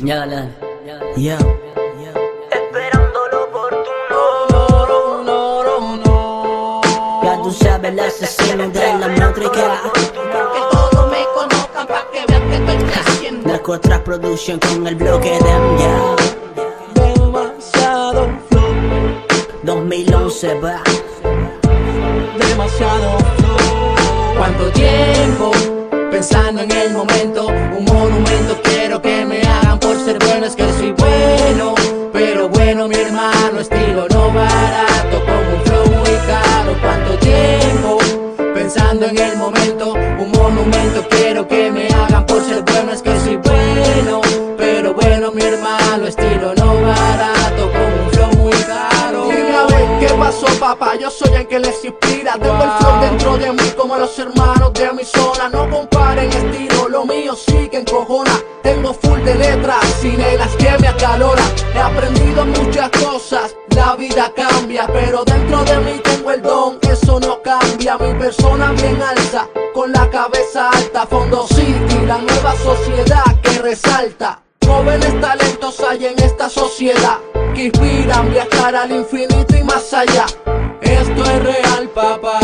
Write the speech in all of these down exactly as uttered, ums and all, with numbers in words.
Yala, yo. Esperando lo oportuno. No, no, no, no. Ya tú sabes, el asesino de la métrica. Que todos me conozcan pa' que vean que estoy creciendo. Narcotras Production con el bloque de M, ya. Demasiado flow. dos mil once va. Demasiado flow. ¿Cuánto tiempo? Pensando en el momento, un monumento quiero que me hagan por ser bueno. Es que soy bueno, pero bueno mi hermano, estilo no barato, como un flow muy caro. ¿Cuánto tiempo? Pensando en el momento, un monumento quiero que me hagan por ser bueno. Es que soy bueno, pero bueno mi hermano, estilo no barato, como un flow muy caro. Dime a ver qué pasó, papá, yo soy el que les inspira. Tengo el flow dentro de mí como los hermanos de mi zona. No comparen estilo, lo mío sí que encojona. Tengo full de letras, sin las que me acaloran. He aprendido muchas cosas, la vida cambia, pero dentro de mí tengo el don, eso no cambia. Mi persona bien alza, con la cabeza alta. Fondo City, la nueva sociedad que resalta. Jóvenes talentos hay en esta sociedad que inspiran viajar al infinito y más allá. Esto es real, papá.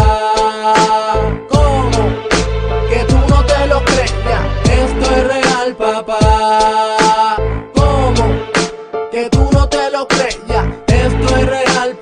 ¿Cómo? Que tú no te lo crees, ya. Esto es real, papá. ¿Cómo? Que tú no te lo crees, ya. Esto es real,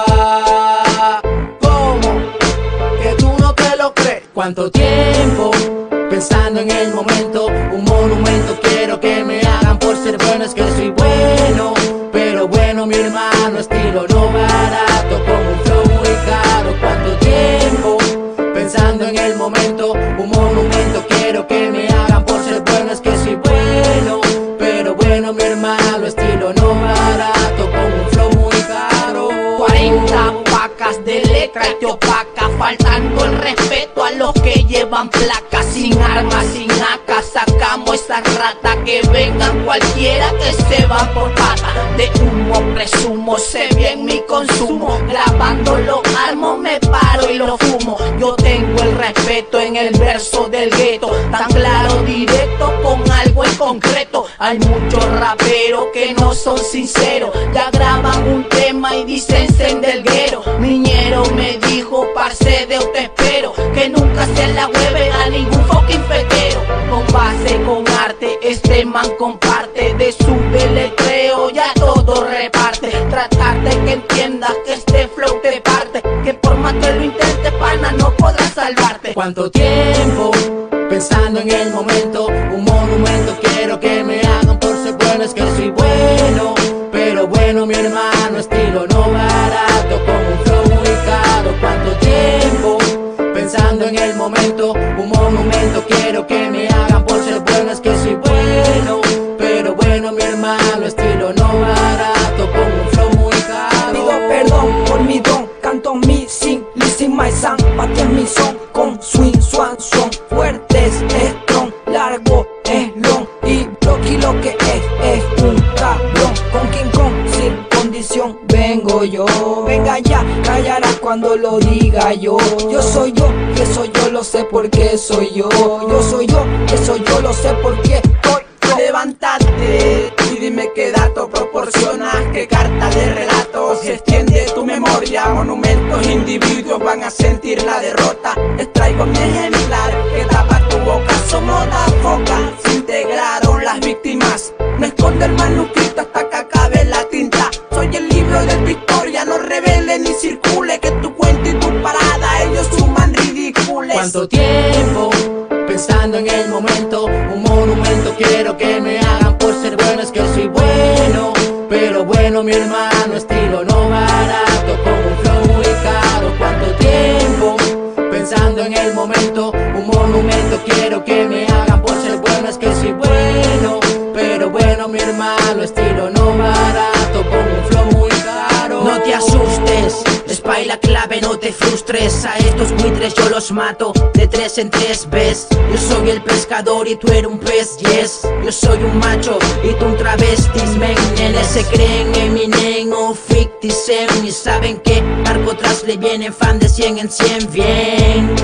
papá. ¿Cómo? Que tú no te lo crees. ¿Cuánto tiempo? Pensando en el momento, un monumento quiero que me hagan por ser bueno. Es que soy bueno, pero bueno mi hermano, estilo no barato, como un flow muy caro. ¿Cuánto tiempo? Pensando en el momento, un monumento quiero que me hagan por ser bueno. Es que soy bueno, pero bueno mi hermano, estilo no barato, como un flow muy caro. Cuarenta pacas de letra y te opaca, faltando el respeto a los que llevan placas. Sin armas, sin acá, sacamos esa rata. Que vengan cualquiera que se van por pata. De humo presumo, sé bien mi consumo. Grabando lo armo, me paro y lo fumo. Yo tengo el respeto en el verso del gueto, tan claro, directo, con algo en concreto. Hay muchos raperos que no son sinceros, ya graban un tema y dicen sendelguero. Niñero me dijo, parce de usted espero, que nunca se la hueve a ningún fucking fequero. Con base, con arte, este man comparte de su deletreo, ya todo reparte. Tratar de que entiendas que este flow te parte, que por más que lo intentes, pana, no podrás salvarte. ¿Cuánto tiempo? Pensando en el momento, un monumento quiero que me hagan por ser bueno. Es que soy bueno, pero bueno mi hermano, estilo no barato, como un flow muy caro. ¿Cuánto tiempo? Pensando en el momento, un monumento quiero que me hagan por ser bueno. Es que soy bueno, pero bueno mi hermano, estilo no barato, como un flow muy caro. Pido perdón por mi don, canto mi sin, listen my song. Bate mi son con swing, swan, son fuertes, strong, largo, es long. Y Blocky lo que es, es un cabrón. Con King Kong sin condición vengo yo. Venga ya, callarás cuando lo diga yo. Yo soy yo, y eso yo lo sé porque soy yo. Yo soy yo, eso yo lo sé porque estoy yo. Levántate y dime qué dato proporcionas, qué carta de relatos se extiende tu memoria. Monumentos, individuos van a sentir la derrota. Extraigo mi ejemplar que tapa tu boca. Somos la foca, se integraron las víctimas. No esconde el manuscrito hasta que acabe la tinta. Soy el libro de tu historia, no revele ni circule. Que tu cuento y tu parada ellos suman ridicules. ¿Cuánto tiempo? Pensando en el momento, un monumento quiero que me hagan por ser bueno. Es que soy bueno, pero bueno mi hermano, estilo no barato, como un flow muy caro. ¿Cuánto tiempo? Pensando en el momento, un monumento quiero que me hagan por ser bueno. Es que soy bueno, pero bueno mi hermano, estilo no barato, como un flow muy caro. No te asustes, spy la clave, no te frustres. A estos buitres yo los mato de tres en tres, ¿ves? Yo soy el pescador y tú eres un pez, yes. Yo soy un macho y tú un travestis, men. Nenes se creen Eminem o fifty cent y saben que Narcotras le vienen fan de cien en cien, bien.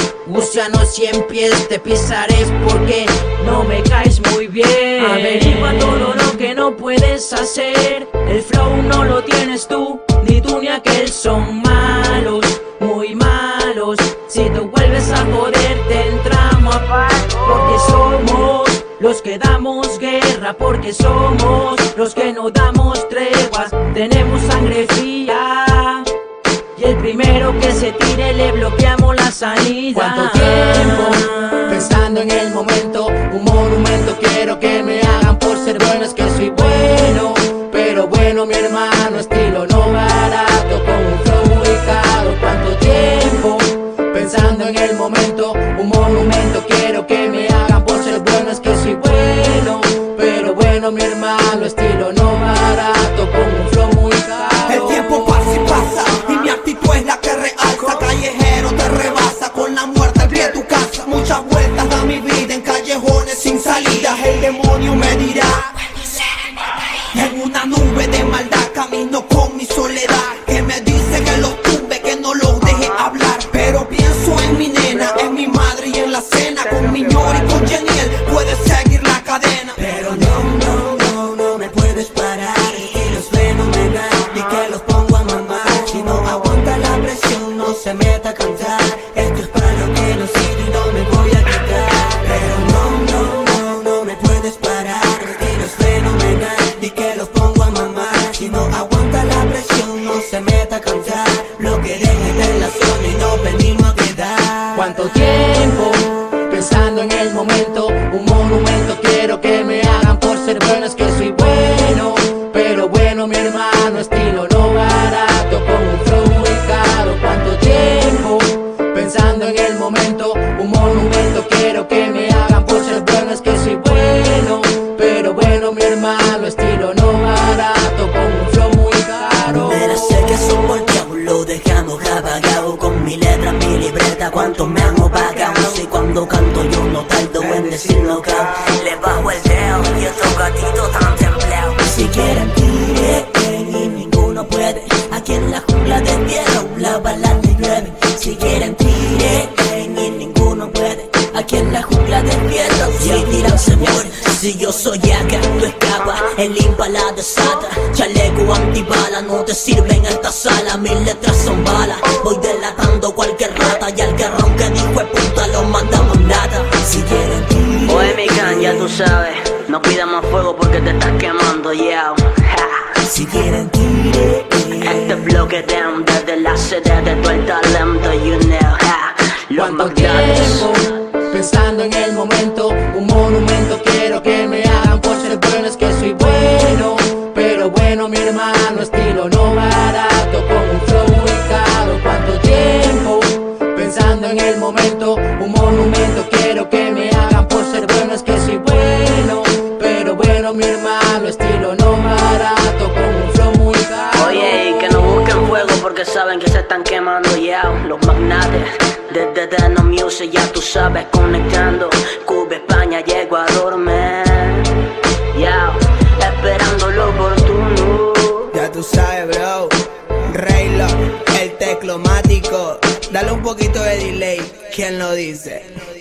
Gusano cien pies, te pisaré porque no me caes muy bien. Averigua todo lo que lo puedes hacer. El flow no lo tienes tú, ni tú ni aquel. Son malos, muy malos. Si tú vuelves a joder te entramos a paz. Porque somos los que damos guerra, porque somos los que no damos treguas. Tenemos sangre fría y el primero que se tire le bloqueamos la salida. ¿Cuánto tiempo pensando en el momento? Un monumento quiero que me hagan por ser bueno. Es que soy bueno, pero bueno mi hermano. Estilo no barato, con un flow muy caro. ¿Cuánto tiempo pensando en el momento? Un monumento quiero que me hagan por ser bueno. Es que soy bueno, pero bueno mi hermano. Estilo no barato, con un flow muy caro. El tiempo pasa y pasa y mi actitud es la que realza. Callejero te rebasa con la muerte al pie de tu casa. Muchas vueltas da mi vida en callejones sin salida. El demonio me dirá, en una nube de maldad camino con mi soledad, que me dice que los tumbe, que no los deje hablar. Pero pienso en mi nena, en mi madre y en la cena. Con mi ñor y con Geniel puedes seguir la cadena. Pero no, no, no, no me puedes parar. Y los fenomenal y que los pongo a mamar. Si no aguanta la presión no se meta a cantar. Esto es para lo que no sirve y no me voy a quitar. Pero no, no, no, no me puedes parar. Y los fenomenal y que los pongo a mamar. Si no aguanta la presión no se meta a cantar. Lo que dejen en la zona y no venimos a quedar. ¿Cuánto tiempo pensando en el momento? Un monumento quiero que me hagan por ser bueno. Es que soy bueno, pero bueno mi hermano. Estilo no barato, con un flow muy caro. ¿Cuánto tiempo pensando en el momento? Un monumento quiero que me hagan por ser bueno. Es que soy bueno, pero bueno mi hermano. Estilo no barato, con un flow muy caro. Mira, sé que son volteados, lo dejamos apagado. Con mi letra, mi libreta, cuánto me han opacado. Si cuando canto yo no tardo en decirlo cao. Le bajo el dedo y estos gatitos tan templeados. Si quieren tiren y ninguno puede. Aquí en la jungla de tierra la bala te llueve. Si quieren tiren y ninguno puede. Aquí en la jungla de tierra si tiran se muere. Si yo soy acá, tú escapas, el impala desata. Chaleco antibala, no te sirve en esta sala. Mis letras son balas, voy delatando cualquier rata. Y al guerrón que dijo de puta lo mandamos nada. Si quieren tiren. Oye mi can, ya tú sabes, no pidas más fuego porque te estás quemando, yeah. Si quieren tiren. Este bloque down desde la sede de todo el talento, you know, ja. Los ¿Cuánto Magdanes. tiempo pensando en el momento? Un monumento quiero que me hagan por ser bueno. Es que soy bueno, pero bueno mi hermano. Estilo no barato, con un flow muy caro. ¿Cuánto tiempo pensando en el momento? Un monumento quiero que me hagan por ser bueno. Es que soy bueno, pero bueno mi hermano. Estilo no barato, con un flow muy caro. Oye, y que no busquen fuego porque saben que se están quemando, yeah. Los magnates, desde Teno Music, ya tú sabes, conectando Cuba, España, llego a dormir, yeah. Esperando lo oportuno. Ya tú sabes, bro. Raylo, el teclomático. Dale un poquito de delay, ¿quién lo dice?